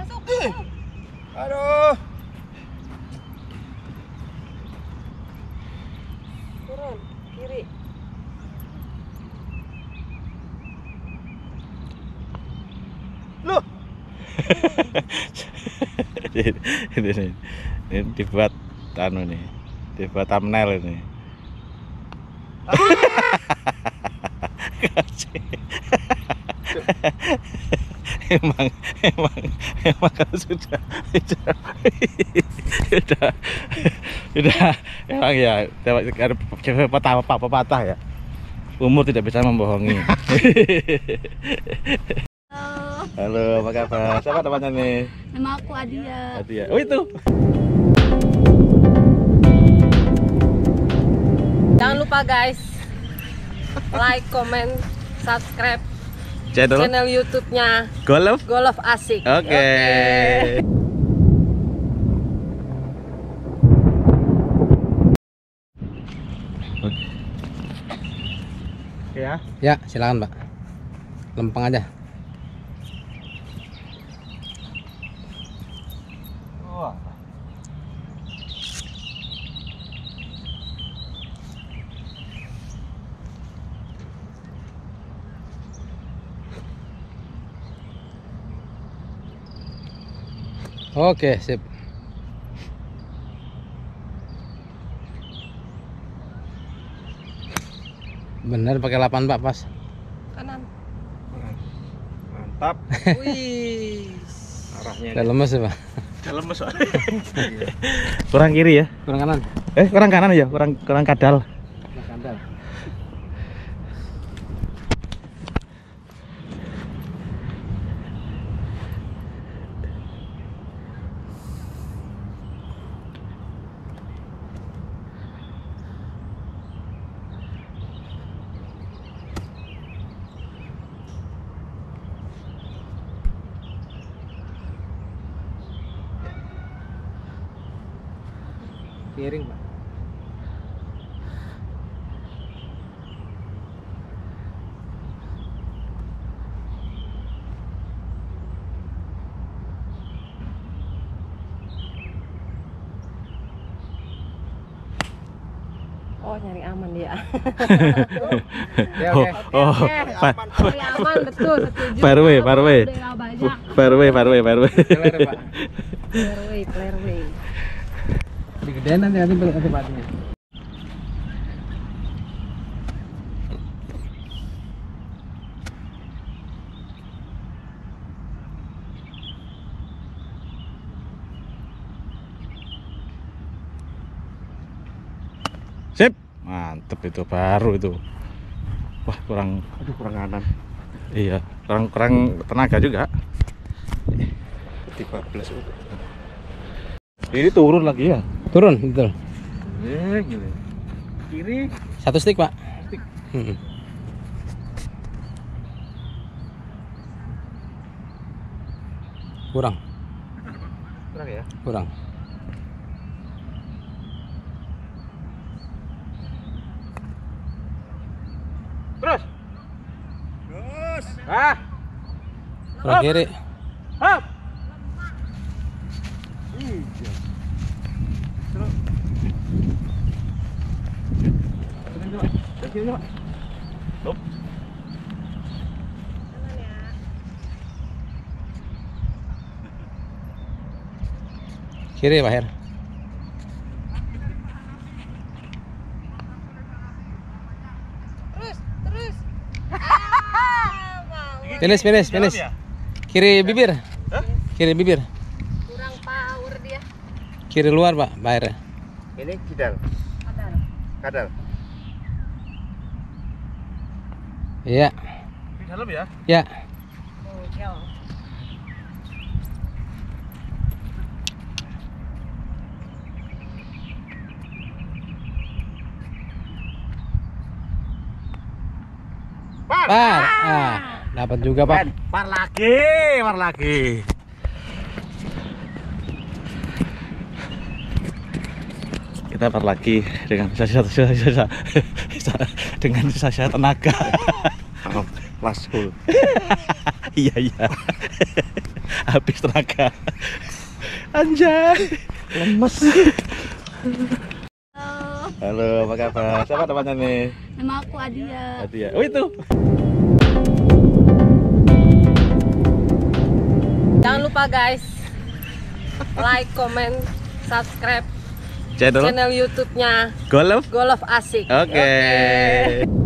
Masuk. Aduh. Turun, kiri. Loh. ini dibuat nih, dibuat thumbnail ini. emang kalau sudah emang ya patah ya, umur tidak bisa membohongi. Halo, apa kabar? Siapa namanya nih? Nama aku Adia. Adia. Oh itu. Jangan lupa guys, like, comment, subscribe channel YouTube-nya Golf Asik. Oke. Ya. Ya, silakan Pak. Lempeng aja. Wah. Oke, sip. Bener pakai 8 Pak, pas. Kanan. Mantap. Wih. Arahnya. Udah lemes ya, Pak. Lemes soalnya. Kurang kiri ya? Kurang kanan. Kurang kanan ya? Kurang kadal. Kurang kadal. Piring Pak. Oh, nyari aman dia. Oke. Nyari aman betul, setuju. Fairway. Fairway. Keler, Pak. Fairway. Digedein nanti Paknya. Sip. Mantep itu, baru itu. Wah, kurang kanan. iya, kurang tenaga juga. 13. Ini turun lagi ya? Turun, betul. Gini. Kiri. 1 stick, Pak. Stick. Kurang. Kurang ya? Kurang. Terus. Ah. Kurang kiri. Hop. Kiri, Pak Her. Terus. Finish. Kiri bibir. Kiri bibir. Kurang power dia. Kiri luar, Pak, Pak Her. Ini kidal. Kadal. Iya. Di dalam ya? Ya. Par. Ah, dapat juga, Pak. Par lagi. Kita par lagi dengan sisa dengan sisa tenaga. Last hole. Iya. Habis tenaga. Anjay. Lemes. Halo, apa kabar? Siapa namanya nih? Nama aku Adia. Adia. Oh itu. Jangan lupa guys, like, comment, subscribe Channel channel YouTube-nya Golf. Golf Asik. Oke.